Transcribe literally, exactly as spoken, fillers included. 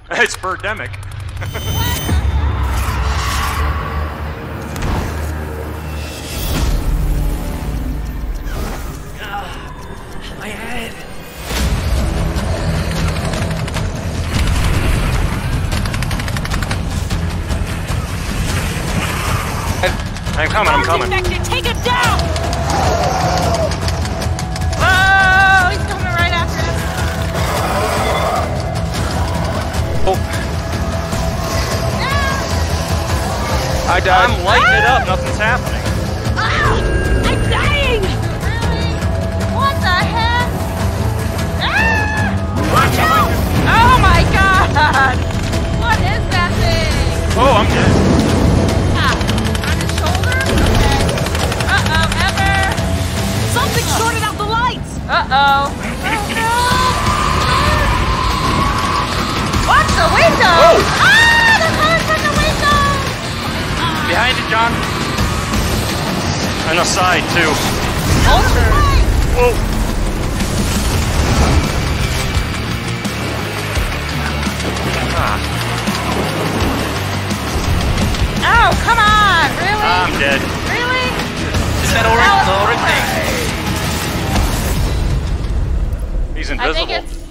It's Birdemic. My head. I'm coming, I'm coming. Infected, take him down! Oh, he's coming right after us. Oh. I died. I'm lighting it up, nothing's happening. Ah, I'm dying! Really? What the heck? Ah! Watch out! Oh my god! What is that thing? Oh, I'm dead. Ah, on his shoulder? Okay. Uh-oh, Ever! Something shorted out the lights! Uh-oh. Oh no! Watch the window! Oh! Ah! The car's from the window! Behind it, John. On the side, too. Ultra! Whoa. Ah, Oh, come on! Really? I'm dead. Really? Is that orange? That was The orange thing? He's I invisible. think it's